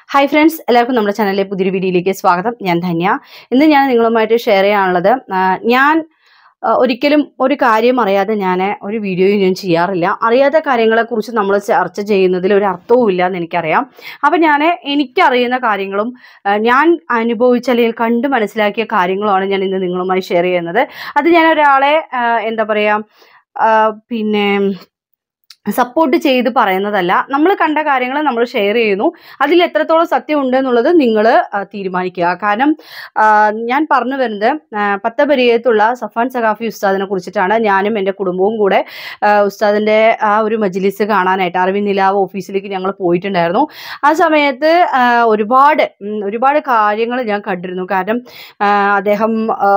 Hi friends, എല്ലാവർക്കും നമ്മുടെ ചാനലിലെ പുതിയൊരു വീഡിയോയിലേക്ക് സ്വാഗതം. ഞാൻ ധന്യ. ഇന്ന് ഞാൻ നിങ്ങളുമായിട്ട് ഷെയർ ചെയ്യാനുള്ളത്, ഞാൻ ഒരിക്കലും ഒരു കാര്യം അറിയാതെ ഞാൻ ഒരു വീഡിയോയും ഞാൻ ചെയ്യാറില്ല. അറിയാത്ത കാര്യങ്ങളെക്കുറിച്ച് നമ്മൾ ചർച്ച ചെയ്യുന്നതിൽ ഒരു അർത്ഥവും ഇല്ല എന്ന് എനിക്കറിയാം. അപ്പം എനിക്കറിയുന്ന കാര്യങ്ങളും ഞാൻ അനുഭവിച്ച അല്ലെങ്കിൽ കണ്ട് മനസ്സിലാക്കിയ കാര്യങ്ങളുമാണ് ഞാൻ ഇന്ന് നിങ്ങളുമായി ഷെയർ ചെയ്യുന്നത്. അത് ഞാൻ ഒരാളെ എന്താ പറയുക, പിന്നെ സപ്പോർട്ട് ചെയ്ത് പറയുന്നതല്ല. നമ്മൾ കണ്ട കാര്യങ്ങൾ നമ്മൾ ഷെയർ ചെയ്യുന്നു. അതിൽ എത്രത്തോളം സത്യം ഉണ്ട് എന്നുള്ളത് നിങ്ങൾ തീരുമാനിക്കുക. കാരണം ഞാൻ പറഞ്ഞു വരുന്നത് പത്തപരിയത്തുള്ള സഫാൻ സഖാഫി ഉസ്താദിനെ കുറിച്ചിട്ടാണ്. ഞാനും എൻ്റെ കുടുംബവും കൂടെ ഉസ്താദിൻ്റെ ആ ഒരു മജ്ലിസ് കാണാനായിട്ട് അറബി നിലാവ് ഓഫീസിലേക്ക് ഞങ്ങൾ പോയിട്ടുണ്ടായിരുന്നു. ആ സമയത്ത് ഒരുപാട് കാര്യങ്ങൾ ഞാൻ കണ്ടിരുന്നു. കാരണം അദ്ദേഹം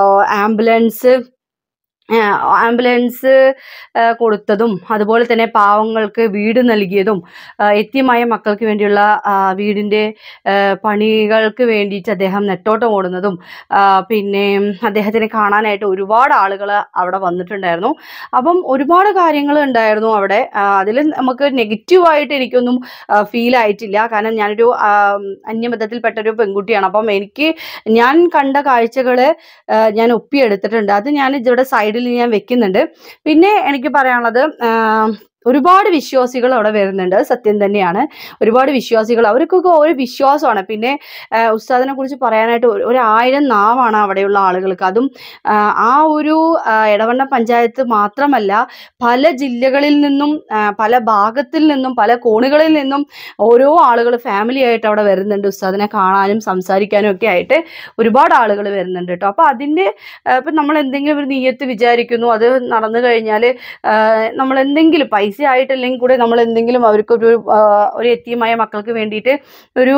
ആംബുലൻസ് കൊടുത്തതും, അതുപോലെ തന്നെ പാവങ്ങൾക്ക് വീട് നൽകിയതും, യതീമായ മക്കൾക്ക് വേണ്ടിയുള്ള വീടിൻ്റെ പണികൾക്ക് വേണ്ടിയിട്ട് അദ്ദേഹം നെട്ടോട്ടം ഓടുന്നതും, പിന്നെ അദ്ദേഹത്തിനെ കാണാനായിട്ട് ഒരുപാട് ആളുകൾ അവിടെ വന്നിട്ടുണ്ടായിരുന്നു. അപ്പം ഒരുപാട് കാര്യങ്ങൾ ഉണ്ടായിരുന്നു അവിടെ. അതിൽ നമുക്ക് നെഗറ്റീവായിട്ട് എനിക്കൊന്നും ഫീൽ ആയിട്ടില്ല. കാരണം ഞാനൊരു അന്യമതത്തിൽപ്പെട്ടൊരു പെൺകുട്ടിയാണ്. അപ്പം ഞാൻ കണ്ട കാഴ്ചകൾ ഞാൻ ഒപ്പിയെടുത്തിട്ടുണ്ട്. അത് ഞാൻ ഇവിടെ സൈഡിൽ ഞാൻ വെക്കുന്നുണ്ട്. പിന്നെ എനിക്ക് പറയാനുള്ളത്, ഒരുപാട് വിശ്വാസികൾ അവിടെ വരുന്നുണ്ട്. സത്യം തന്നെയാണ്. ഒരുപാട് വിശ്വാസികൾ, അവർക്കൊക്കെ ഒരു വിശ്വാസമാണ്. പിന്നെ ഉസ്താദിനെ കുറിച്ച് പറയാനായിട്ട് 1000 നാവാണ് അവിടെയുള്ള ആളുകൾക്ക്. അതും ആ ഒരു എടവണ്ണ പഞ്ചായത്ത് മാത്രമല്ല, പല ജില്ലകളിൽ നിന്നും, പല ഭാഗത്തിൽ നിന്നും, പല കോണുകളിൽ നിന്നും ഓരോ ആളുകൾ ഫാമിലി ആയിട്ട് അവിടെ വരുന്നുണ്ട്. ഉസ്താദിനെ കാണാനും സംസാരിക്കാനും ഒക്കെ ആയിട്ട് ഒരുപാട് ആളുകൾ വരുന്നുണ്ട് കേട്ടോ. അപ്പോൾ അതിൻ്റെ ഇപ്പം നമ്മൾ എന്തെങ്കിലും ഒരു നിയ്യത്ത് വിചാരിക്കുന്നു, അത് നടന്നു കഴിഞ്ഞാൽ നമ്മൾ എന്തെങ്കിലും പൈസ ആയിട്ടല്ലെങ്കിൽ കൂടെ നമ്മൾ എന്തെങ്കിലും അവർക്കൊരു യതീമായ മക്കൾക്ക് വേണ്ടിയിട്ട് ഒരു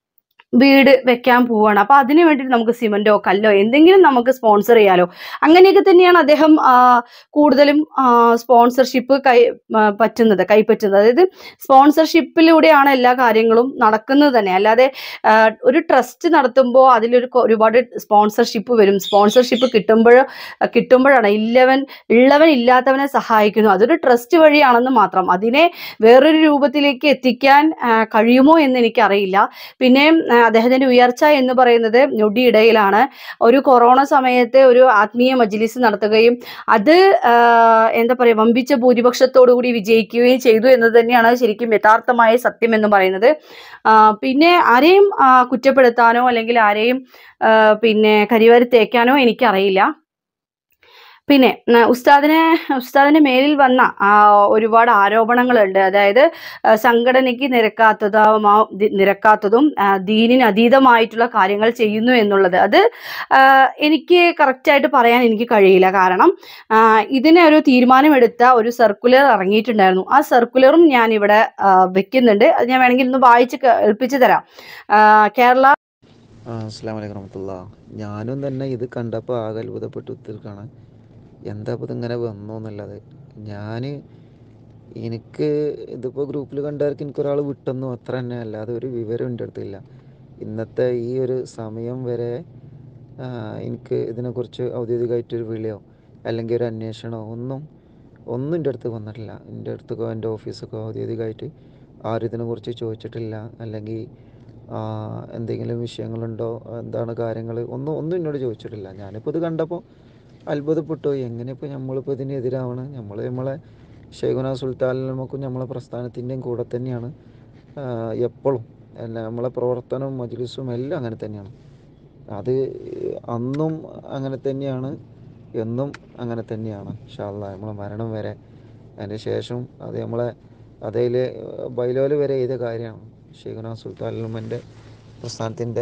വീട് വെക്കാൻ പോവാണ്. അപ്പോൾ അതിന് വേണ്ടിയിട്ട് നമുക്ക് സിമൻറ്റോ കല്ലോ എന്തെങ്കിലും നമുക്ക് സ്പോൺസർ ചെയ്യാലോ. അങ്ങനെയൊക്കെ തന്നെയാണ് അദ്ദേഹം കൂടുതലും സ്പോൺസർഷിപ്പ് കൈപ്പറ്റുന്നത്. അതായത് സ്പോൺസർഷിപ്പിലൂടെയാണ് എല്ലാ കാര്യങ്ങളും നടക്കുന്നത് തന്നെ. അല്ലാതെ ഒരു ട്രസ്റ്റ് നടത്തുമ്പോൾ ഒരുപാട് സ്പോൺസർഷിപ്പ് വരും. സ്പോൺസർഷിപ്പ് കിട്ടുമ്പോഴാണ് ഉള്ളവൻ ഇല്ലാത്തവനെ സഹായിക്കുന്നു. അതൊരു ട്രസ്റ്റ് വഴിയാണെന്ന് മാത്രം. അതിനെ വേറൊരു രൂപത്തിലേക്ക് എത്തിക്കാൻ കഴിയുമോ എന്ന് എനിക്കറിയില്ല. പിന്നെ അദ്ദേഹത്തിന്റെ ഉയർച്ച എന്ന് പറയുന്നത് ഞൊടിയിടയിലാണ്. ഒരു കൊറോണ സമയത്ത് ഒരു ആത്മീയ മജ്ലിസ് നടത്തുകയും അത് എന്താ പറയുക, വമ്പിച്ച ഭൂരിപക്ഷത്തോടു കൂടി വിജയിക്കുകയും ചെയ്തു എന്നത് തന്നെയാണ് ശരിക്കും യഥാർത്ഥമായ സത്യം എന്ന് പറയുന്നത്. പിന്നെ ആരെയും കുറ്റപ്പെടുത്താനോ അല്ലെങ്കിൽ ആരെയും പിന്നെ കരിവാരി തേക്കാനോ എനിക്കറിയില്ല. പിന്നെ ഉസ്താദിന്റെ മേലിൽ വന്ന ഒരുപാട് ആരോപണങ്ങളുണ്ട്. അതായത് സംഘടനയ്ക്ക് നിരക്കാത്തതും ദീനിന് അതീതമായിട്ടുള്ള കാര്യങ്ങൾ ചെയ്യുന്നു എന്നുള്ളത്. അത് എനിക്ക് കറക്റ്റായിട്ട് പറയാൻ എനിക്ക് കഴിയില്ല. കാരണം ഇതിന് ഒരു തീരുമാനമെടുത്ത ഒരു സർക്കുലർ ഇറങ്ങിയിട്ടുണ്ടായിരുന്നു. ആ സർക്കുലറും ഞാൻ ഇവിടെ വെക്കുന്നുണ്ട്. അത് ഞാൻ വേണമെങ്കിൽ ഒന്ന് വായിച്ച് കേൾപ്പിച്ചു തരാം. കേരള. അസ്സലാമു അലൈക്കും വറഹ്മത്തുള്ളാഹി. ഞാനും തന്നെ ഇത് കണ്ടപ്പോൾ ആകെ അത്ഭുതപ്പെട്ട് ഉത്തിരിക്കാണ്. എന്താ ഇപ്പോൾ ഇതിങ്ങനെ വന്നു എന്നല്ലാതെ. എനിക്ക് ഇതിപ്പോൾ ഗ്രൂപ്പിൽ കണ്ടവർക്ക് എനിക്കൊരാൾ വിട്ടെന്നു അത്ര തന്നെ, അല്ലാതെ ഒരു വിവരം എൻ്റെ അടുത്തില്ല. ഇന്നത്തെ ഈ ഒരു സമയം വരെ എനിക്ക് ഇതിനെക്കുറിച്ച് ഔദ്യോഗികമായിട്ടൊരു വിളിയോ അല്ലെങ്കിൽ ഒരു അന്വേഷണമോ ഒന്നും എൻ്റെ അടുത്ത് വന്നിട്ടില്ല. എൻ്റെ അടുത്തൊക്കെ എൻ്റെ ഓഫീസൊക്കെ ഔദ്യോഗികമായിട്ട് ആരും ഇതിനെക്കുറിച്ച് ചോദിച്ചിട്ടില്ല. അല്ലെങ്കിൽ എന്തെങ്കിലും വിഷയങ്ങളുണ്ടോ, എന്താണ് കാര്യങ്ങൾ, ഒന്നും എന്നോട് ചോദിച്ചിട്ടില്ല. ഞാനിപ്പോൾ ഇത് കണ്ടപ്പോൾ അത്ഭുതപ്പെട്ടു. എങ്ങനെ ഇപ്പോൾ നമ്മളിപ്പോൾ ഇതിനെതിരാവണം? നമ്മളെ ഷെയ്ഖുന സുൽത്താനുമക്കും നമ്മളെ പ്രസ്ഥാനത്തിൻ്റെയും കൂടെ തന്നെയാണ് എപ്പോഴും. നമ്മളെ പ്രവർത്തനവും മജ്ലിസും എല്ലാം അങ്ങനെ തന്നെയാണ്. അത് അന്നും അങ്ങനെ തന്നെയാണ്, എന്നും അങ്ങനെ തന്നെയാണ്. ഇൻഷാ അല്ലാഹ് നമ്മളെ മരണം വരെ. അതിന് ശേഷം അത് അതിൽ ബൈലോല് വരെ ചെയ്ത കാര്യമാണ്. ഷെയ്ഖുന സുൽത്താനുമൻ്റെ പ്രസ്ഥാനത്തിൻ്റെ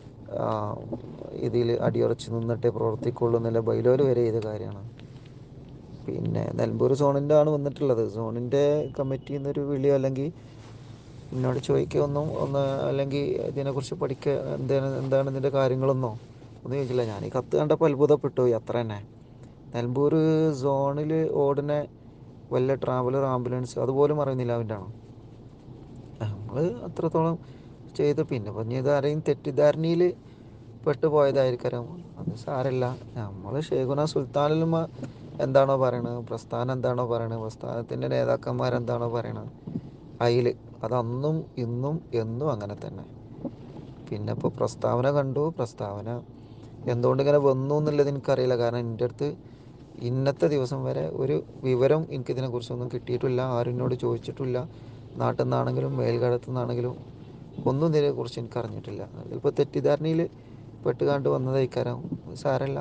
ഇതിൽ അടിയുറച്ച് നിന്നിട്ടേ പ്രവർത്തിക്കുള്ളൂ എന്നുള്ള ബൈലോല് വരെ ചെയ്ത കാര്യമാണ്. പിന്നെ നിലമ്പൂർ സോണിൻ്റെ ആണ് വന്നിട്ടുള്ളത്. സോണിൻ്റെ കമ്മിറ്റിയിൽ നിന്നൊരു വിളിയോ അല്ലെങ്കിൽ എന്നോട് ചോദിക്കുകയൊന്നും അല്ലെങ്കിൽ ഇതിനെക്കുറിച്ച് പഠിക്കുക എന്താണ് ഇതിൻ്റെ കാര്യങ്ങളൊന്നും ചോദിച്ചില്ല. ഞാൻ ഈ കത്ത് കണ്ടപ്പോൾ അത്ഭുതപ്പെട്ടു. അത്ര തന്നെ. നിലമ്പൂർ സോണിൽ ഓടുന്ന വല്ല ട്രാവലർ ആംബുലൻസ് അതുപോലും അറിയുന്നില്ല അവൻ്റെ ആണോ. നമ്മൾ അത്രത്തോളം ചെയ്തു. പിന്നെ പറഞ്ഞത് ആരെയും തെറ്റിദ്ധാരണയിൽ പെട്ടുപോയതായിരിക്കാം. അത് സാരമില്ല. നമ്മൾ ഷെയ്ഖുന സുൽത്താനുലുമ എന്താണോ പറയണത്, പ്രസ്ഥാനം എന്താണോ പറയണത്, പ്രസ്ഥാനത്തിൻ്റെ നേതാക്കന്മാരെന്താണോ പറയണത്, അതിൽ അതന്നും ഇന്നും എന്നും അങ്ങനെ തന്നെ. പിന്നെ ഇപ്പോൾ പ്രസ്താവന കണ്ടു. പ്രസ്താവന എന്തുകൊണ്ട് ഇങ്ങനെ വന്നു എന്നുള്ളത് എനിക്കറിയില്ല. കാരണം എൻ്റെ അടുത്ത് ഇന്നത്തെ ദിവസം വരെ ഒരു വിവരം എനിക്കിതിനെക്കുറിച്ചൊന്നും കിട്ടിയിട്ടില്ല. ആരും എന്നോട് ചോദിച്ചിട്ടില്ല. നാട്ടിൽ നിന്നാണെങ്കിലും മേൽക്കാലത്തു നിന്നാണെങ്കിലും ഒന്നും ഇതിനെക്കുറിച്ച് എനിക്ക് അറിഞ്ഞിട്ടില്ല. ചിലപ്പോൾ തെറ്റിദ്ധാരണയിൽ പെട്ടുകാണ്ട് വന്നതായിക്കാരം. സാരമില്ല.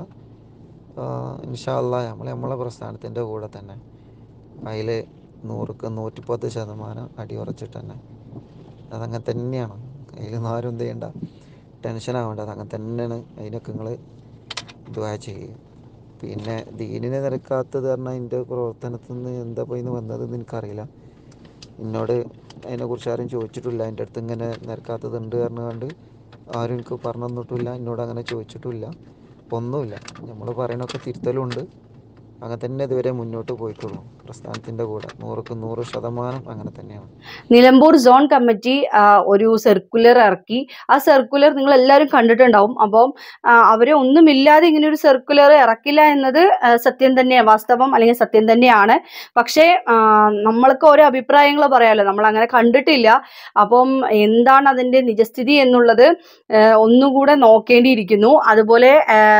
ഇൻഷാ അല്ലാഹ് നമ്മളെ പ്രസ്ഥാനത്തിൻ്റെ കൂടെ തന്നെ അതിൽ 100ക്ക് 110% അടിയുറച്ചിട്ട് തന്നെ അതങ്ങനെ തന്നെയാണ്. അതിൽ ആരും എന്ത് ചെയ്യണ്ട, ടെൻഷൻ ആവേണ്ട. അതങ്ങനെ തന്നെയാണ്. അതിനൊക്കെ നിങ്ങൾ ദുആ ചെയ്യുക. പിന്നെ ദീനിനെ നിരക്കാത്തത് പറഞ്ഞാൽ എൻ്റെ പ്രവർത്തനത്തിൽ നിന്ന് എന്താ പോയി വന്നതെന്ന് എനിക്കറിയില്ല. എന്നോട് അതിനെക്കുറിച്ച് ആരും ചോദിച്ചിട്ടില്ല. എൻ്റെ അടുത്ത് ഇങ്ങനെ നിരക്കാത്തതുണ്ട് പറഞ്ഞുകൊണ്ട് ആരും എനിക്ക് പറഞ്ഞു തന്നിട്ടില്ല. എന്നോട് അങ്ങനെ ചോദിച്ചിട്ടില്ല. ഒന്നുമില്ല. നമ്മൾ പറയണൊക്കെ തിരുത്തലുണ്ട്. അങ്ങനെ തന്നെ ഇതുവരെ മുന്നോട്ട് പോയിട്ടുള്ളൂ. പ്രസ്ഥാനത്തിൻ്റെ കൂടെ 100ക്ക് 100% അങ്ങനെ തന്നെയാണ്. നിലമ്പൂർ സോൺ കമ്മിറ്റി ഒരു സർക്കുലർ ഇറക്കി. ആ സർക്കുലർ നിങ്ങൾ എല്ലാവരും കണ്ടിട്ടുണ്ടാവും. അപ്പം അവരെ ഒന്നുമില്ലാതെ ഇങ്ങനെ ഒരു സർക്കുലർ ഇറക്കില്ല എന്നത് സത്യം തന്നെയാണ്, വാസ്തവം അല്ലെങ്കിൽ സത്യം തന്നെയാണ്. പക്ഷേ നമ്മൾക്ക് ഓരോ അഭിപ്രായങ്ങൾ പറയാമല്ലോ, നമ്മൾ അങ്ങനെ കണ്ടിട്ടില്ല. അപ്പം എന്താണ് അതിൻ്റെ നിജസ്ഥിതി എന്നുള്ളത് ഒന്നുകൂടെ നോക്കേണ്ടിയിരിക്കുന്നു. അതുപോലെ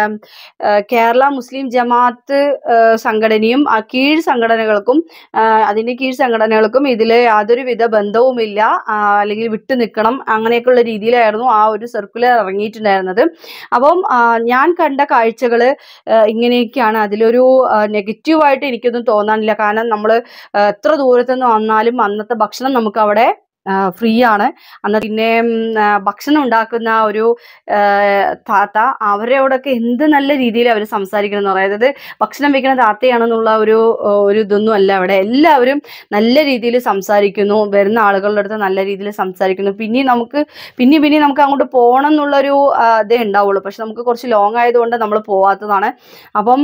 കേരള മുസ്ലിം ജമാഅത്ത് സംഘടനയും കീഴ് സംഘടനകൾക്കും അതിൻ്റെ കീഴ് സംഘടനകൾക്കും ഇതിൽ യാതൊരുവിധ ബന്ധവുമില്ല, അല്ലെങ്കിൽ വിട്ടു നിൽക്കണം, അങ്ങനെയൊക്കെയുള്ള രീതിയിലായിരുന്നു ആ ഒരു സർക്കുലർ ഇറങ്ങിയിട്ടുണ്ടായിരുന്നത്. അപ്പം ഞാൻ കണ്ട കാഴ്ചകൾ ഇങ്ങനെയൊക്കെയാണ്. അതിലൊരു നെഗറ്റീവായിട്ട് എനിക്കൊന്നും തോന്നാനില്ല. കാരണം നമ്മൾ എത്ര ദൂരത്തുനിന്ന് വന്നാലും അന്നത്തെ ഭക്ഷണം നമുക്ക് അവിടെ ഫ്രീ ആണ്. അന്ന് പിന്നെ ഭക്ഷണം ഉണ്ടാക്കുന്ന ഒരു താത്ത, അവരോടൊക്കെ എന്ത് നല്ല രീതിയിൽ അവർ സംസാരിക്കണം എന്ന് പറയുന്നത്. ഭക്ഷണം വെക്കുന്ന താത്തയാണെന്നുള്ള ഒരു ഇതൊന്നും അല്ല. അവിടെ എല്ലാവരും നല്ല രീതിയിൽ സംസാരിക്കുന്നു. വരുന്ന ആളുകളുടെ അടുത്ത് നല്ല രീതിയിൽ സംസാരിക്കുന്നു. പിന്നെ നമുക്ക് അങ്ങോട്ട് പോകണം എന്നുള്ളൊരു ഇതേ ഉണ്ടാവുള്ളൂ. പക്ഷെ നമുക്ക് കുറച്ച് ലോങ് ആയതുകൊണ്ട് നമ്മൾ പോവാത്തതാണ്. അപ്പം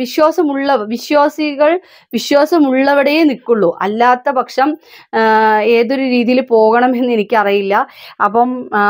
വിശ്വാസമുള്ളവടേ നിൽക്കുള്ളൂ. അല്ലാത്ത പക്ഷം ഏതൊരു രീതിയിൽ പോകണമെന്ന് എനിക്കറിയില്ല. അപ്പം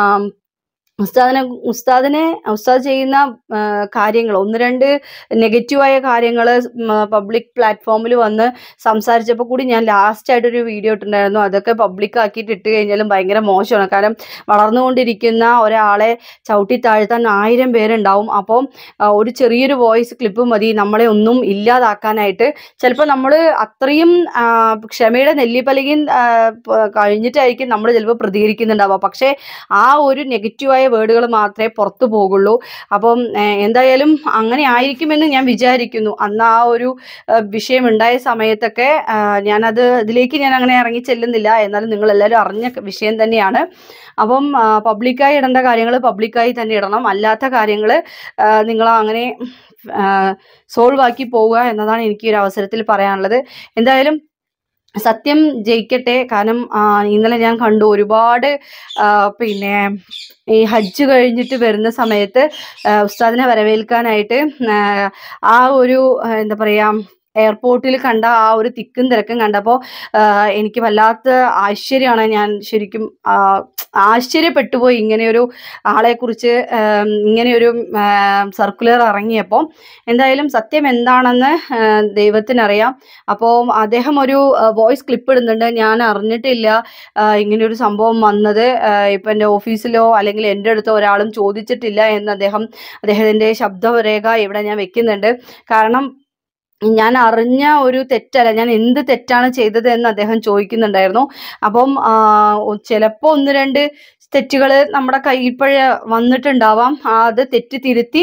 ഉസ്താദ് ചെയ്യുന്ന കാര്യങ്ങൾ, 1-2 നെഗറ്റീവായ കാര്യങ്ങൾ പബ്ലിക് പ്ലാറ്റ്ഫോമിൽ വന്ന് സംസാരിച്ചപ്പോൾ കൂടി ഞാൻ ലാസ്റ്റായിട്ടൊരു വീഡിയോ ഇട്ടിട്ടുണ്ടായിരുന്നു. അതൊക്കെ പബ്ലിക് ആക്കിയിട്ട് ഇട്ട് കഴിഞ്ഞാലും ഭയങ്കര മോശമാണ്. കാരണം വളർന്നുകൊണ്ടിരിക്കുന്ന ഒരാളെ ചവിട്ടി താഴ്ത്താൻ 1000 പേരുണ്ടാവും. അപ്പം ഒരു ചെറിയൊരു വോയിസ് ക്ലിപ്പ് മതി നമ്മളെ ഒന്നും ഇല്ലാതാക്കാനായിട്ട്. ചിലപ്പോൾ നമ്മൾ അത്രയും ക്ഷമയുടെ നെല്ലിപ്പലകയും കഴിഞ്ഞിട്ടായിരിക്കും നമ്മൾ ചിലപ്പോൾ പ്രതികരിക്കുന്നുണ്ടാവുക. പക്ഷേ ആ ഒരു നെഗറ്റീവായ വേർഡുകൾ മാത്രമേ പുറത്തു പോകുള്ളൂ. അപ്പം എന്തായാലും അങ്ങനെ ആയിരിക്കുമെന്ന് ഞാൻ വിചാരിക്കുന്നു. അന്ന് ആ ഒരു വിഷയം ഉണ്ടായ സമയത്തൊക്കെ ഇതിലേക്ക് ഞാൻ അങ്ങനെ ഇറങ്ങി ചെല്ലുന്നില്ല. എന്നാലും നിങ്ങളെല്ലാവരും അറിഞ്ഞ വിഷയം തന്നെയാണ്. അപ്പം പബ്ലിക്കായി ഇടേണ്ട കാര്യങ്ങൾ പബ്ലിക്കായി തന്നെ ഇടണം. അല്ലാത്ത കാര്യങ്ങൾ നിങ്ങൾ അങ്ങനെ സോൾവ് ആക്കി പോവുക എന്നതാണ് എനിക്ക് ഒരു അവസരത്തിൽ പറയാനുള്ളത്. എന്തായാലും സത്യം ജയിക്കട്ടെ. കാരണം ഇന്നലെ ഞാൻ കണ്ടു ഒരുപാട് പിന്നെ ഈ ഹജ്ജ് കഴിഞ്ഞിട്ട് വരുന്ന സമയത്ത് ഉസ്താദിനെ വരവേൽക്കാനായിട്ട് ആ ഒരു എന്താ പറയുക, എയർപോർട്ടിൽ കണ്ട ആ ഒരു തിക്കും തിരക്കും കണ്ടപ്പോൾ എനിക്ക് വല്ലാത്ത ആശ്ചര്യമാണ്. ഞാൻ ശരിക്കും ആശ്ചര്യപ്പെട്ടു പോയി ഇങ്ങനെയൊരു ആളെക്കുറിച്ച് ഇങ്ങനെയൊരു സർക്കുലർ ഇറങ്ങിയപ്പോൾ. എന്തായാലും സത്യം എന്താണെന്ന് ദൈവത്തിനറിയാം. അപ്പോൾ അദ്ദേഹം ഒരു വോയിസ് ക്ലിപ്പ് ഇടുന്നുണ്ട്. ഞാൻ അറിഞ്ഞിട്ടില്ല ഇങ്ങനെയൊരു സംഭവം വന്നത്. ഇപ്പം എൻ്റെ ഓഫീസിലോ അല്ലെങ്കിൽ എൻ്റെ അടുത്തോ ഒരാളും ചോദിച്ചിട്ടില്ല എന്ന് അദ്ദേഹത്തിൻ്റെ ശബ്ദരേഖ ഇവിടെ ഞാൻ വെക്കുന്നുണ്ട്. കാരണം ഞാൻ അറിഞ്ഞ ഒരു തെറ്റല്ല, ഞാൻ എന്ത് തെറ്റാണ് ചെയ്തത് എന്ന് അദ്ദേഹം ചോദിക്കുന്നുണ്ടായിരുന്നു. അപ്പം ചിലപ്പോൾ 1-2 തെറ്റുകൾ നമ്മുടെ കയ്യിൽപ്പഴ വന്നിട്ടുണ്ടാവാം. അത് തെറ്റ് തിരുത്തി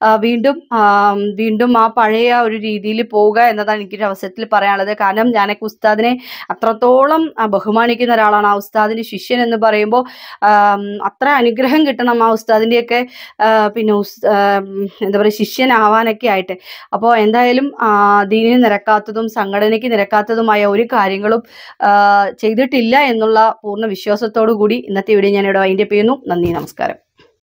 വീണ്ടും ആ പഴയ ഒരു രീതിയിൽ പോവുക എന്നതാണ് എനിക്കൊരു അവസരത്തിൽ പറയാനുള്ളത്. കാരണം ഞാനൊക്കെ ഉസ്താദിനെ അത്രത്തോളം ബഹുമാനിക്കുന്ന ഒരാളാണ്. ആ ഉസ്താദിൻ്റെ ശിഷ്യൻ എന്ന് പറയുമ്പോൾ അത്ര അനുഗ്രഹം കിട്ടണം ആ ഉസ്താദിൻ്റെയൊക്കെ പിന്നെ എന്താ പറയുക, ശിഷ്യനാവാനൊക്കെ ആയിട്ട്. അപ്പോൾ എന്തായാലും ദീനിന് നിരക്കാത്തതും സംഘടനയ്ക്ക് നിരക്കാത്തതുമായ ഒരു കാര്യങ്ങളും ചെയ്തിട്ടില്ല എന്നുള്ള പൂർണ്ണ വിശ്വാസത്തോടു കൂടി ഇന്നത്തെ വീഡിയോ ഞാൻ ഇവിടെ വൈൻഡപ്പ് ചെയ്യുന്നു. നന്ദി, നമസ്കാരം.